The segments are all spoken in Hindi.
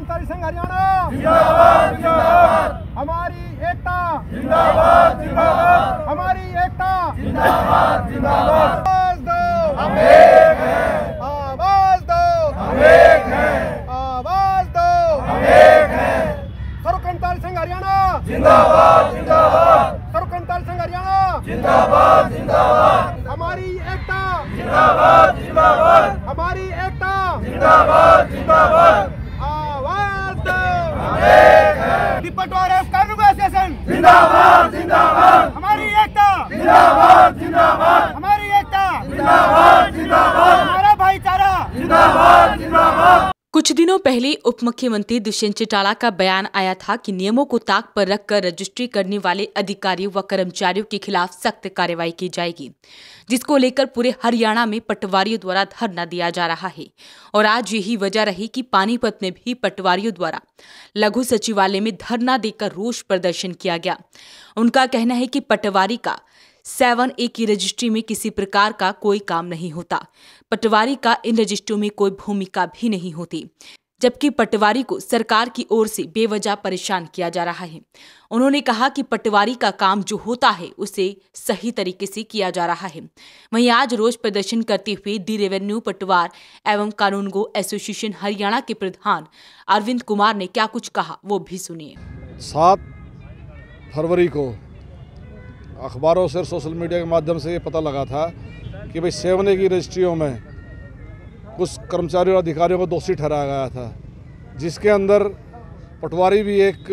कर्मचारी संघ हरियाणा जिंदाबाद जिंदाबाद, हमारी एकता जिंदाबाद जिंदाबाद, हमारी एकता जिंदाबाद जिंदाबाद। आवाज दो हम एक हैं, आवाज दो हम एक हैं, आवाज दो हम एक हैं। सर्व कर्मचारी संघ हरियाणा जिंदाबाद जिंदाबाद, सर्व कर्मचारी संघ हरियाणा जिंदाबाद जिंदाबाद, हमारी एकता जिंदाबाद जिंदाबाद, हमारी एकता जिंदाबाद जिंदाबाद। आवाज दो हम एक हैं, दी पटवारी कानून एसोसिएशन जिंदाबाद जिंदाबाद, हमारी एकता जिंदाबाद जिंदाबाद, हमारी एकता जिंदाबाद जिंदाबाद, हमारा भाईचारा जिंदाबाद जिंदाबाद। कुछ दिनों पहले उप मुख्यमंत्री दुष्यंत चौटाला का बयान आया था कि नियमों को ताक पर रखकर रजिस्ट्री करने वाले अधिकारियों व कर्मचारियों के खिलाफ सख्त कार्रवाई की जाएगी, जिसको लेकर पूरे हरियाणा में पटवारियों द्वारा धरना दिया जा रहा है। और आज यही वजह रही कि पानीपत में भी पटवारियों द्वारा लघु सचिवालय में धरना देकर रोष प्रदर्शन किया गया। उनका कहना है कि पटवारी का 7A की रजिस्ट्री में किसी प्रकार का कोई काम नहीं होता, पटवारी का इन रजिस्ट्रियों में कोई भूमिका भी नहीं होती, जबकि पटवारी को सरकार की ओर से बेवजह परेशान किया जा रहा है। उन्होंने कहा कि पटवारी का काम जो होता है उसे सही तरीके से किया जा रहा है। वहीं आज रोष प्रदर्शन करते हुए दी रेवेन्यू पटवार एवं कानूनगो एसोसिएशन हरियाणा के प्रधान अरविंद कुमार ने क्या कुछ कहा वो भी सुनिए। 7 फरवरी को अखबारों से और सोशल मीडिया के माध्यम से ये पता लगा था कि भाई 7A की रजिस्ट्रियों में कुछ कर्मचारियों और अधिकारियों को दोषी ठहराया गया था, जिसके अंदर पटवारी भी एक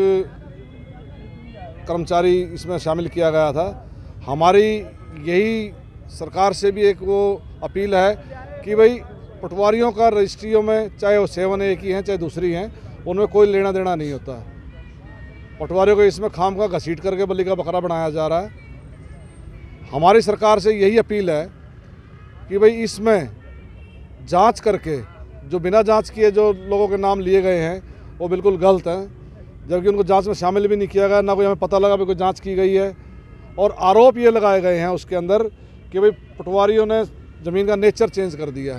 कर्मचारी इसमें शामिल किया गया था। हमारी यही सरकार से भी एक वो अपील है कि भाई पटवारियों का रजिस्ट्रियों में, चाहे वो 7A की हैं चाहे दूसरी हैं, उनमें कोई लेना देना नहीं होता। पटवारियों को इसमें खाम का घसीट करके बलि का बकरा बनाया जा रहा है। हमारी सरकार से यही अपील है कि भाई इसमें जांच करके, जो बिना जांच किए जो लोगों के नाम लिए गए हैं वो बिल्कुल गलत हैं, जबकि उनको जांच में शामिल भी नहीं किया गया, ना कोई हमें पता लगा भी कोई जांच की गई है। और आरोप ये लगाए गए हैं उसके अंदर कि भाई पटवारियों ने ज़मीन का नेचर चेंज कर दिया।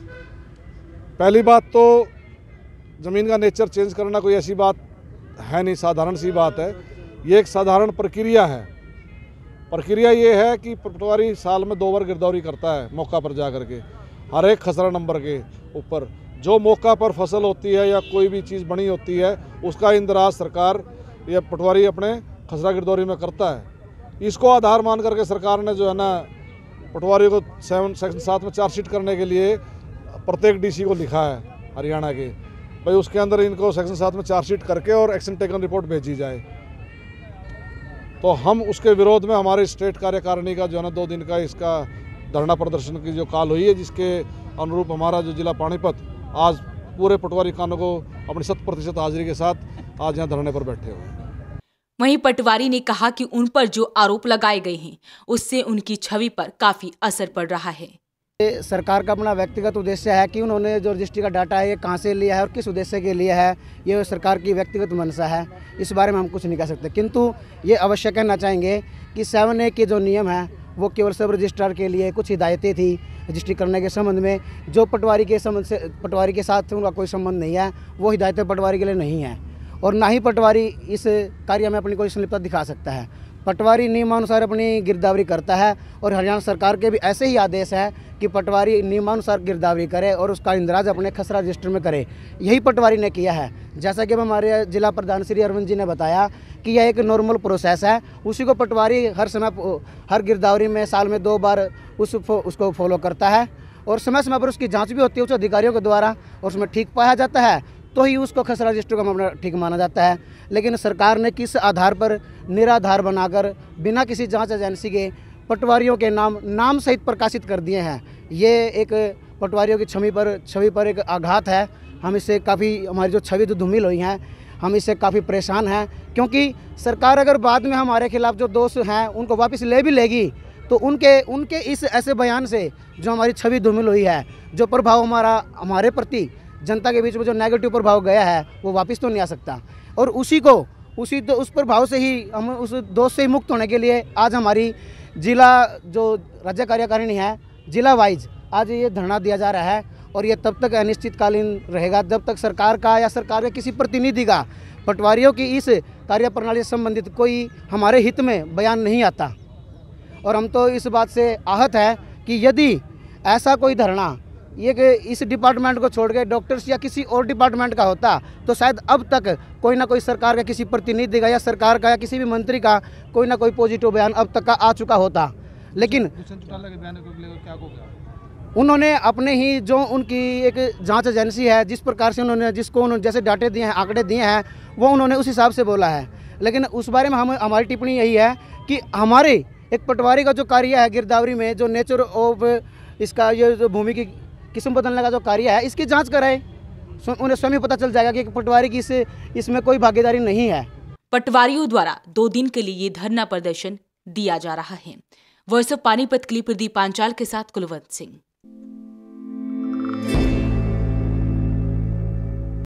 पहली बात तो ज़मीन का नेचर चेंज करना कोई ऐसी बात है नहीं, साधारण सी बात है। ये एक साधारण प्रक्रिया है। प्रक्रिया ये है कि पटवारी साल में 2 बार गिरदौरी करता है मौका पर जा करके, हर एक खसरा नंबर के ऊपर जो मौका पर फसल होती है या कोई भी चीज़ बनी होती है उसका इंदराज सरकार या पटवारी अपने खसरा गिरदौरी में करता है। इसको आधार मान करके सरकार ने जो है ना पटवारी को सेक्शन 7 में चार्जशीट करने के लिए प्रत्येक डीसी को लिखा है हरियाणा के, भाई उसके अंदर इनको सेक्शन 7 में चार्जशीट करके और एक्शन टेकन रिपोर्ट भेजी जाए। तो हम उसके विरोध में हमारे स्टेट कार्यकारिणी का जो है ना 2 दिन का इसका धरना प्रदर्शन की जो काल हुई है, जिसके अनुरूप हमारा जो जिला पानीपत आज पूरे पटवारी कानून को अपनी 100% हाजिरी के साथ आज यहाँ धरने पर बैठे हुए हैं। वहीं पटवारी ने कहा कि उन पर जो आरोप लगाए गए हैं उससे उनकी छवि पर काफी असर पड़ रहा है। सरकार का अपना व्यक्तिगत उद्देश्य है कि उन्होंने जो रजिस्ट्री का डाटा है ये कहाँ से लिया है और किस उद्देश्य के लिए है, ये सरकार की व्यक्तिगत मंशा है। इस बारे में हम कुछ नहीं कह सकते, किंतु ये अवश्य कहना चाहेंगे कि 7A के जो नियम हैं वो केवल सब रजिस्ट्रार के लिए कुछ हिदायतें थी रजिस्ट्री करने के संबंध में। जो पटवारी के साथ उनका कोई संबंध नहीं है, वो हिदायतें पटवारी के लिए नहीं है और ना ही पटवारी इस कार्य में अपनी कोई संलिप्तता दिखा सकता है। पटवारी नियमानुसार अपनी गिरदावरी करता है और हरियाणा सरकार के भी ऐसे ही आदेश है कि पटवारी नियमानुसार गिरदावरी करे और उसका इंदराज अपने खसरा रजिस्टर में करे। यही पटवारी ने किया है। जैसा कि हमारे जिला प्रधान श्री अरविंद जी ने बताया कि यह एक नॉर्मल प्रोसेस है, उसी को पटवारी हर समय हर गिरदावरी में साल में 2 बार उसको फॉलो करता है और समय समय पर उसकी जाँच भी होती है उच्च अधिकारियों के द्वारा और उसमें ठीक पाया जाता है तो ही उसको खसरा रजिस्टर का मामला ठीक माना जाता है। लेकिन सरकार ने किस आधार पर निराधार बनाकर बिना किसी जांच एजेंसी के पटवारियों के नाम सहित प्रकाशित कर दिए हैं, ये एक पटवारियों की छवि पर एक आघात है। हम इससे काफ़ी, हमारी जो छवि जो धूमिल हुई हैं, हम इससे काफ़ी परेशान हैं, क्योंकि सरकार अगर बाद में हमारे खिलाफ जो दोष हैं उनको वापस ले भी लेगी तो उनके इस ऐसे बयान से जो हमारी छवि धूमिल हुई है, जो प्रभाव हमारे प्रति जनता के बीच में जो नेगेटिव प्रभाव गया है वो वापस तो नहीं आ सकता। और उस प्रभाव से ही हम उस दोष से ही मुक्त होने के लिए आज हमारी जिला जो राज्य कार्यकारिणी है, जिला वाइज आज ये धरना दिया जा रहा है और ये तब तक अनिश्चितकालीन रहेगा जब तक सरकार का या सरकार के किसी प्रतिनिधि का पटवारियों की इस कार्यप्रणाली से संबंधित कोई हमारे हित में बयान नहीं आता। और हम तो इस बात से आहत है कि यदि ऐसा कोई धरना ये कि इस डिपार्टमेंट को छोड़ के डॉक्टर्स या किसी और डिपार्टमेंट का होता तो शायद अब तक कोई ना कोई सरकार का किसी प्रतिनिधि का या सरकार का या किसी भी मंत्री का कोई ना कोई पॉजिटिव बयान अब तक का आ चुका होता। लेकिन उन्होंने अपने ही जो उनकी एक जांच एजेंसी है जिस प्रकार से उन्होंने जैसे डाटे दिए हैं, आंकड़े दिए हैं, वो उन्होंने उस हिसाब से बोला है। लेकिन उस बारे में हमारी टिप्पणी यही है कि हमारे एक पटवारी का जो कार्य है गिरदावरी में, जो नेचर ऑफ इसका ये जो भूमि की किस्म बदलने का जो कार्य है, इसकी जांच कराए। उन्हें स्वयं पता चल जाएगा कि पटवारी की इसमें कोई भागीदारी नहीं है। पटवारियों द्वारा 2 दिन के लिए ये धरना प्रदर्शन दिया जा रहा है। वॉइस ऑफ पानीपत के लिए प्रदीप पांचाल के साथ कुलवंत सिंह।